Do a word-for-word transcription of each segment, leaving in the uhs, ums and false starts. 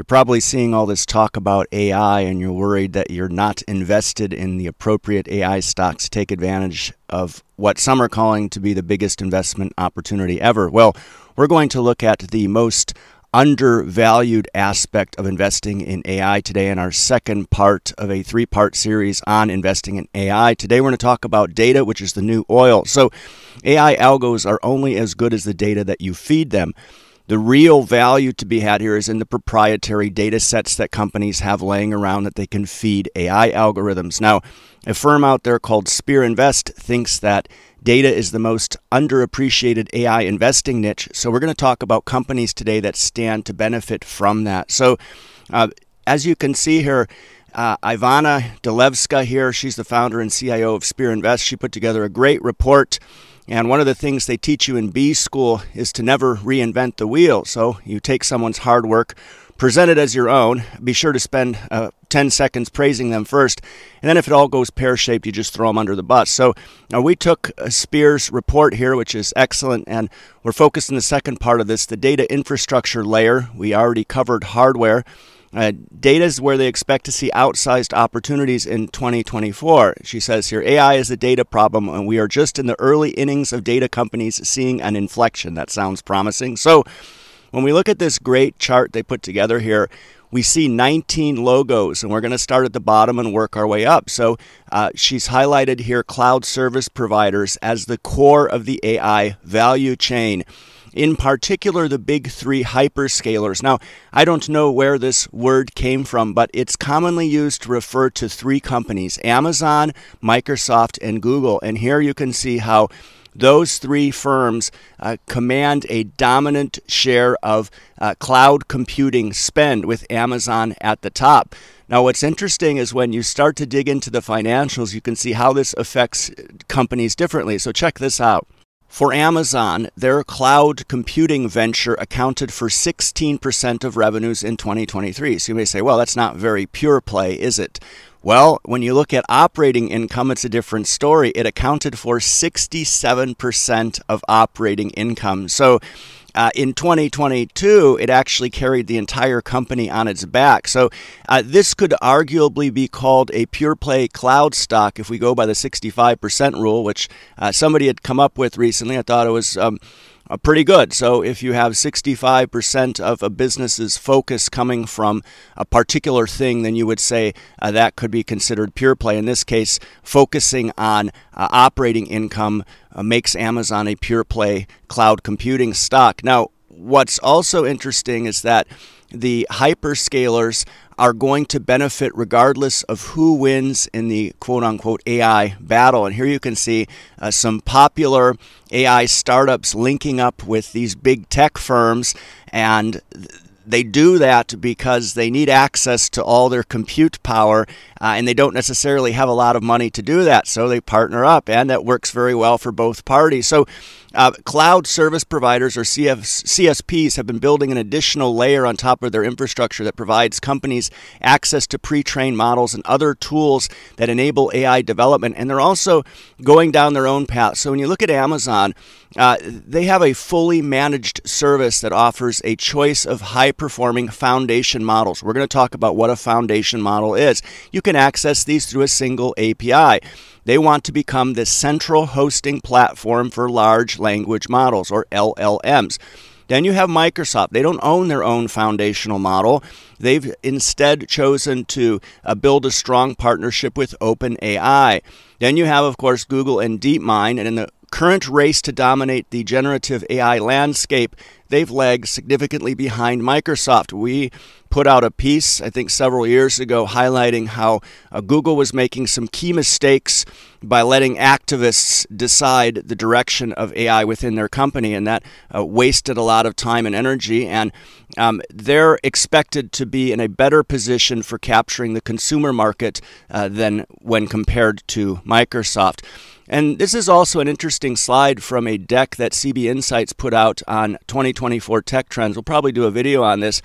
You're probably seeing all this talk about A I and you're worried that you're not invested in the appropriate A I stocks to take advantage of what some are calling to be the biggest investment opportunity ever. Well, we're going to look at the most undervalued aspect of investing in A I today in our second part of a three-part series on investing in A I. Today we're going to talk about data, which is the new oil. So A I algos are only as good as the data that you feed them. The real value to be had here is in the proprietary data sets that companies have laying around that they can feed A I algorithms. Now, a firm out there called Spear Invest thinks that data is the most underappreciated A I investing niche. So we're going to talk about companies today that stand to benefit from that. So uh, as you can see here, uh, Ivana Delevska here, she's the founder and C I O of Spear Invest. She put together a great report. And one of the things they teach you in B school is to never reinvent the wheel. So you take someone's hard work, present it as your own, be sure to spend uh, ten seconds praising them first, and then if it all goes pear-shaped, you just throw them under the bus. So uh, we took uh, Spear's report here, which is excellent, and we're focused in the second part of this, the data infrastructure layer. We already covered hardware. Uh, data is where they expect to see outsized opportunities in twenty twenty-four. She says here, A I is a data problem, and we are just in the early innings of data companies seeing an inflection. That sounds promising. So when we look at this great chart they put together here, we see nineteen logos, and we're going to start at the bottom and work our way up. So uh, she's highlighted here cloud service providers as the core of the A I value chain. In particular, the big three hyperscalers. Now, I don't know where this word came from, but it's commonly used to refer to three companies, Amazon, Microsoft, and Google. And here you can see how those three firms uh, command a dominant share of uh, cloud computing spend, with Amazon at the top. Now, what's interesting is when you start to dig into the financials, you can see how this affects companies differently. So check this out. For Amazon, their cloud computing venture accounted for sixteen percent of revenues in twenty twenty-three. So you may say, well, that's not very pure play, is it? Well, when you look at operating income, it's a different story. It accounted for sixty-seven percent of operating income. So Uh, in twenty twenty-two, it actually carried the entire company on its back. So uh, this could arguably be called a pure play cloud stock if we go by the sixty-five percent rule, which uh, somebody had come up with recently. I thought it was um, uh, pretty good. So if you have sixty-five percent of a business's focus coming from a particular thing, then you would say uh, that could be considered pure play. In this case, focusing on uh, operating income Uh, makes Amazon a pure play cloud computing stock. Now, what's also interesting is that the hyperscalers are going to benefit regardless of who wins in the quote-unquote A I battle. And here you can see uh, some popular A I startups linking up with these big tech firms, and they do that because they need access to all their compute power, uh, and they don't necessarily have a lot of money to do that, so they partner up, and that works very well for both parties. So uh, cloud service providers, or C S Ps, have been building an additional layer on top of their infrastructure that provides companies access to pre-trained models and other tools that enable A I development, and they're also going down their own path. So when you look at Amazon, uh, they have a fully managed service that offers a choice of high-performing foundation models. We're going to talk about what a foundation model is. You can access these through a single A P I. They want to become the central hosting platform for large language models, or L L Ms. Then you have Microsoft. They don't own their own foundational model. They've instead chosen to uh, build a strong partnership with OpenAI. Then you have, of course, Google and DeepMind. And in the current race to dominate the generative A I landscape, they've lagged significantly behind Microsoft. We put out a piece, I think several years ago, highlighting how uh, Google was making some key mistakes by letting activists decide the direction of A I within their company, and that uh, wasted a lot of time and energy. And um, they're expected to be in a better position for capturing the consumer market uh, than when compared to Microsoft. And this is also an interesting slide from a deck that C B Insights put out on twenty twenty-four tech trends. We'll probably do a video on this.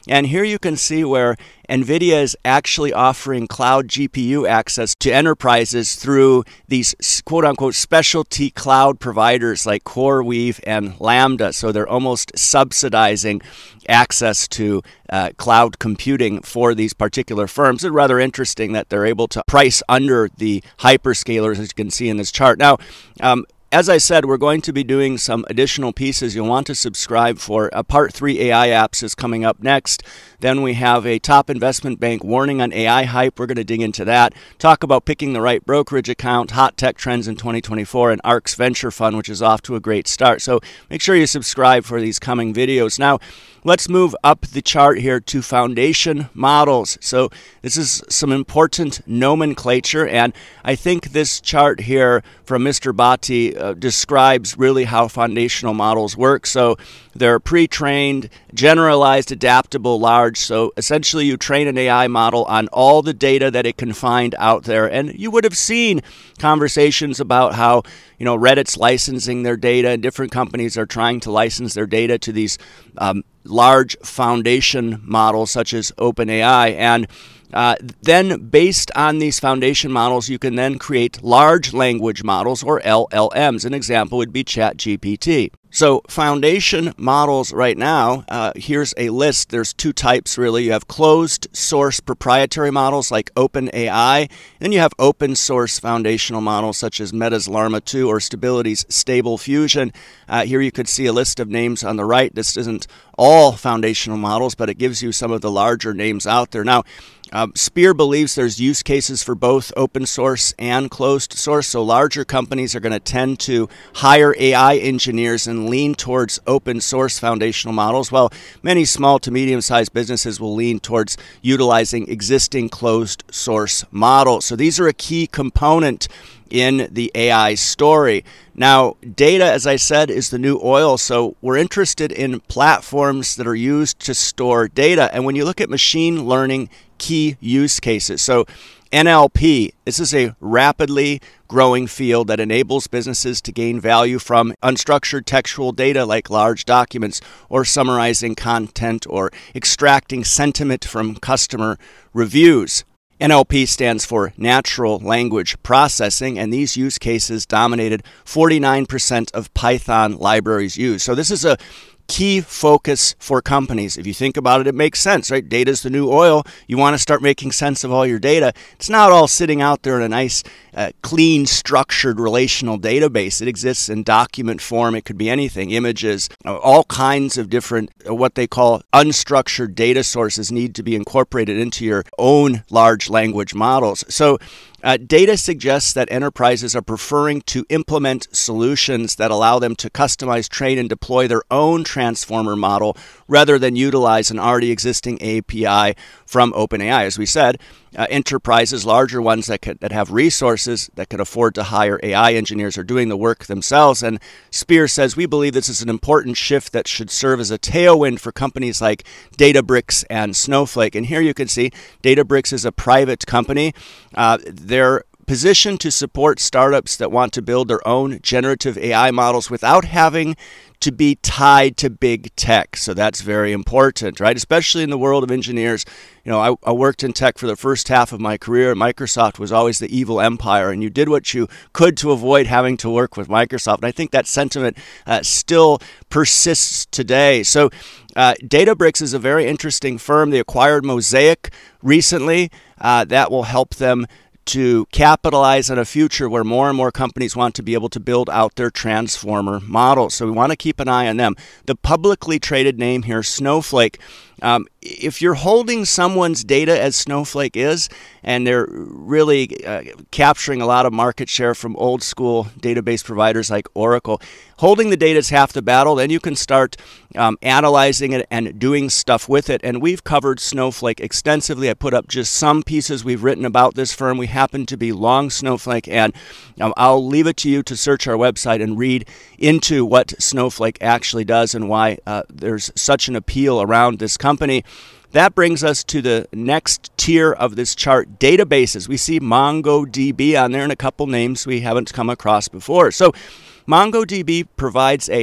And here you can see where NVIDIA is actually offering cloud G P U access to enterprises through these quote-unquote specialty cloud providers like CoreWeave and Lambda. So they're almost subsidizing access to uh, cloud computing for these particular firms. It's rather interesting that they're able to price under the hyperscalers, as you can see in this chart. Now, um, as I said, we're going to be doing some additional pieces you'll want to subscribe for. Uh, part three A I apps is coming up next. Then we have a top investment bank warning on A I hype. We're going to dig into that. Talk about picking the right brokerage account, hot tech trends in twenty twenty-four, and ARK's venture fund, which is off to a great start. So make sure you subscribe for these coming videos. Now, let's move up the chart here to foundation models. So this is some important nomenclature, and I think this chart here from Mister Bhatti uh, describes really how foundational models work. So they're pre-trained, generalized, adaptable, large. So essentially you train an A I model on all the data that it can find out there. And you would have seen conversations about how, you know, Reddit's licensing their data, and different companies are trying to license their data to these um, large foundation models such as OpenAI. And Uh, then based on these foundation models, you can then create large language models, or L L Ms. An example would be ChatGPT. So foundation models right now, uh, here's a list. There's two types really. You have closed source proprietary models like OpenAI. Then you have open source foundational models such as Meta's Llama two or Stability's Stable Fusion. Uh, here you could see a list of names on the right. This isn't all foundational models, but it gives you some of the larger names out there. Now, Um, Spear believes there's use cases for both open source and closed source, so larger companies are going to tend to hire A I engineers and lean towards open source foundational models, while many small to medium-sized businesses will lean towards utilizing existing closed source models. So these are a key component in the A I story. Now, data, as I said, is the new oil, so we're interested in platforms that are used to store data. And when you look at machine learning key use cases, so N L P, this is a rapidly growing field that enables businesses to gain value from unstructured textual data like large documents, or summarizing content, or extracting sentiment from customer reviews. N L P stands for Natural Language Processing, and these use cases dominated forty-nine percent of Python libraries used. So this is a key focus for companies. If you think about it, it makes sense, right? Data is the new oil. You want to start making sense of all your data. It's not all sitting out there in a nice, uh, clean, structured relational database. It exists in document form. It could be anything, images, all kinds of different, uh, what they call unstructured data sources need to be incorporated into your own large language models. So Uh, data suggests that enterprises are preferring to implement solutions that allow them to customize, train, and deploy their own transformer model rather than utilize an already existing A P I from OpenAI. As we said, uh, enterprises, larger ones that, could, that have resources that could afford to hire A I engineers, are doing the work themselves. And Spear says, we believe this is an important shift that should serve as a tailwind for companies like Databricks and Snowflake. And here you can see Databricks is a private company. Uh, they're positioned to support startups that want to build their own generative A I models without having to be tied to big tech. So that's very important, right? Especially in the world of engineers. You know, I, I worked in tech for the first half of my career. Microsoft was always the evil empire, and you did what you could to avoid having to work with Microsoft. And I think that sentiment uh, still persists today. So uh, Databricks is a very interesting firm. They acquired Mosaic recently. Uh, that will help them to capitalize on a future where more and more companies want to be able to build out their transformer models. So we want to keep an eye on them. The publicly traded name here, Snowflake. Um, if you're holding someone's data as Snowflake is, and they're really uh, capturing a lot of market share from old school database providers like Oracle, holding the data is half the battle. Then you can start um, analyzing it and doing stuff with it. And we've covered Snowflake extensively. I put up just some pieces we've written about this firm. We happen to be long Snowflake, and um, I'll leave it to you to search our website and read into what Snowflake actually does and why uh, there's such an appeal around this company. That brings us to the next tier of this chart, databases. We see MongoDB on there and a couple names we haven't come across before. So MongoDB provides a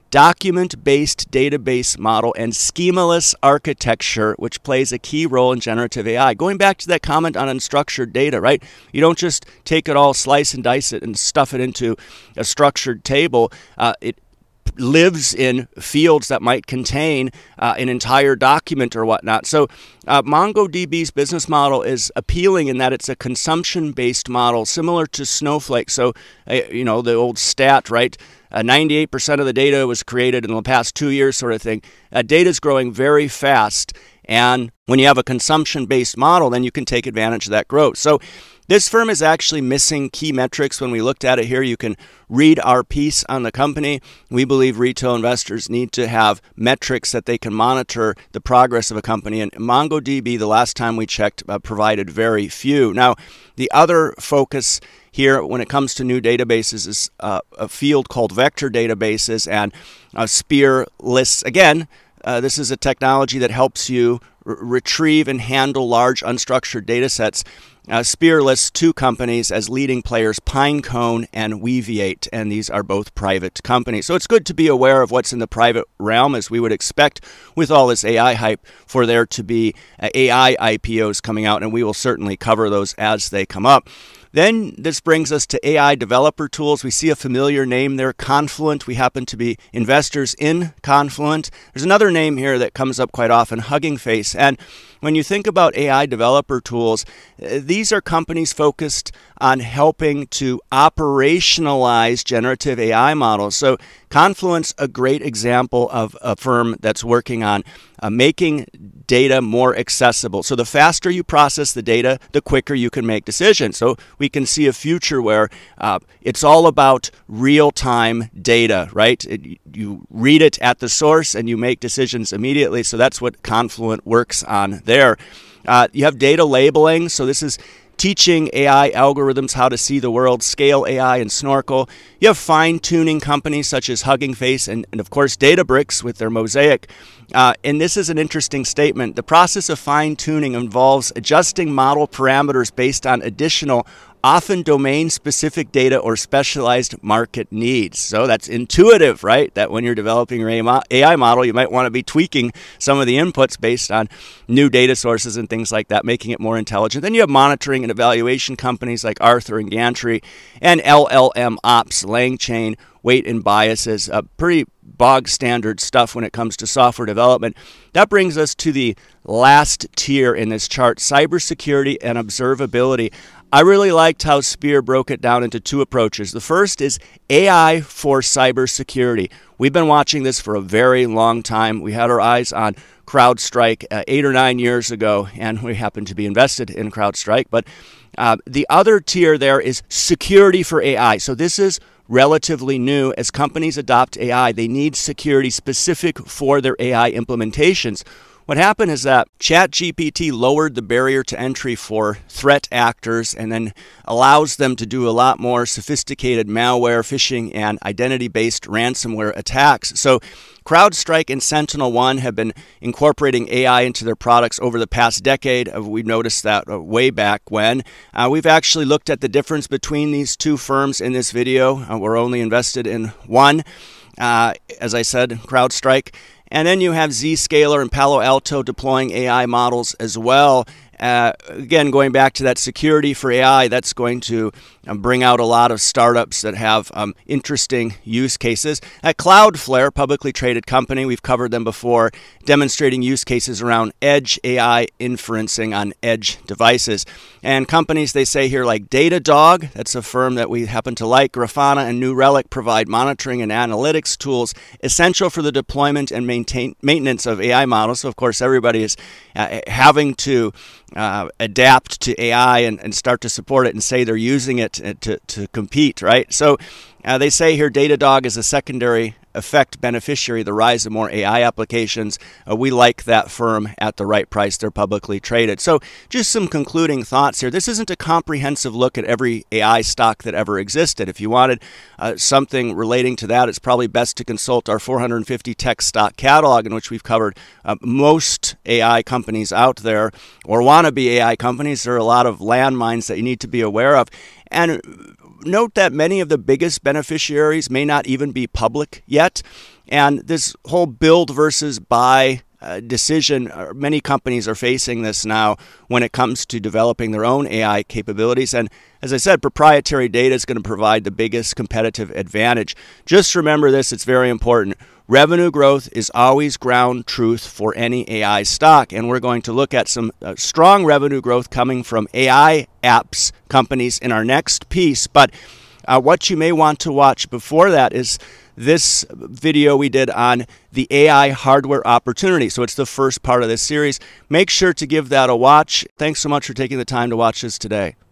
document-based database model and schemaless architecture, which plays a key role in generative A I. Going back to that comment on unstructured data, right? You don't just take it all, slice and dice it, and stuff it into a structured table. Uh, it lives in fields that might contain uh, an entire document or whatnot. So uh, MongoDB's business model is appealing in that it's a consumption-based model, similar to Snowflake. So, uh, you know, the old stat, right? Uh, ninety-eight percent of the data was created in the past two years sort of thing. Uh, data is growing very fast. And when you have a consumption-based model, then you can take advantage of that growth. So this firm is actually missing key metrics. When we looked at it here, you can read our piece on the company. We believe retail investors need to have metrics that they can monitor the progress of a company. And MongoDB, the last time we checked, uh, provided very few. Now, the other focus here when it comes to new databases is uh, a field called vector databases and uh, spear lists. Again, uh, this is a technology that helps you retrieve and handle large unstructured data sets. Uh, Spear lists two companies as leading players, Pinecone and Weaviate, and these are both private companies. So it's good to be aware of what's in the private realm, as we would expect with all this A I hype for there to be uh, A I I P Os coming out, and we will certainly cover those as they come up. Then this brings us to A I developer tools. We see a familiar name there, Confluent. We happen to be investors in Confluent. There's another name here that comes up quite often, Hugging Face. And when you think about A I developer tools, these are companies focused on helping to operationalize generative A I models. So Confluent's a great example of a firm that's working on uh, making data more accessible. So the faster you process the data, the quicker you can make decisions. So we can see a future where uh, it's all about real-time data, right? It, you read it at the source and you make decisions immediately. So that's what Confluent works on there. Uh, you have data labeling. So this is teaching A I algorithms how to see the world, Scale A I and Snorkel. You have fine-tuning companies such as Hugging Face and, and of course, Databricks with their Mosaic. Uh, and this is an interesting statement. The process of fine-tuning involves adjusting model parameters based on additional, often domain-specific data or specialized market needs. So that's intuitive, right? That when you're developing your A I model, you might want to be tweaking some of the inputs based on new data sources and things like that, making it more intelligent. Then you have monitoring and evaluation companies like Arthur and Gantry, and L L M Ops, LangChain, weight and biases, uh, pretty bog standard stuff when it comes to software development. That brings us to the last tier in this chart, cybersecurity and observability. I really liked how Spear broke it down into two approaches. The first is A I for cybersecurity. We've been watching this for a very long time. We had our eyes on CrowdStrike uh, eight or nine years ago, and we happen to be invested in CrowdStrike. But uh, the other tier there is security for A I. So this is relatively new. As companies adopt A I, they need security specific for their A I implementations. What happened is that ChatGPT lowered the barrier to entry for threat actors and then allows them to do a lot more sophisticated malware, phishing, and identity-based ransomware attacks. So CrowdStrike and SentinelOne have been incorporating A I into their products over the past decade. We've noticed that way back when. Uh, we've actually looked at the difference between these two firms in this video. Uh, we're only invested in one. Uh, as I said, CrowdStrike. And then you have Zscaler and Palo Alto deploying A I models as well. Uh, again, going back to that security for A I, that's going to um, bring out a lot of startups that have um, interesting use cases. At Cloudflare, publicly traded company, we've covered them before, demonstrating use cases around edge A I inferencing on edge devices. And companies, they say here, like Datadog, that's a firm that we happen to like, Grafana and New Relic provide monitoring and analytics tools essential for the deployment and maintain, maintenance of A I models. So, of course, everybody is uh, having to Uh, adapt to A I and, and start to support it and say they're using it to, to compete, right? So uh, they say here Datadog is a secondary effect beneficiary of the rise of more A I applications. Uh, we like that firm at the right price. They're publicly traded. So just some concluding thoughts here. This isn't a comprehensive look at every A I stock that ever existed. If you wanted uh, something relating to that, it's probably best to consult our four hundred fifty tech stock catalog, in which we've covered uh, most A I companies out there, or wannabe A I companies. There are a lot of landmines that you need to be aware of. And note that many of the biggest beneficiaries may not even be public yet. And this whole build versus buy uh, decision, uh, many companies are facing this now when it comes to developing their own A I capabilities. And as I said, proprietary data is going to provide the biggest competitive advantage. Just remember this, it's very important. Revenue growth is always ground truth for any A I stock, and we're going to look at some uh, strong revenue growth coming from A I apps companies in our next piece. But uh, what you may want to watch before that is this video we did on the A I hardware opportunity. So it's the first part of this series. Make sure to give that a watch. Thanks so much for taking the time to watch this today.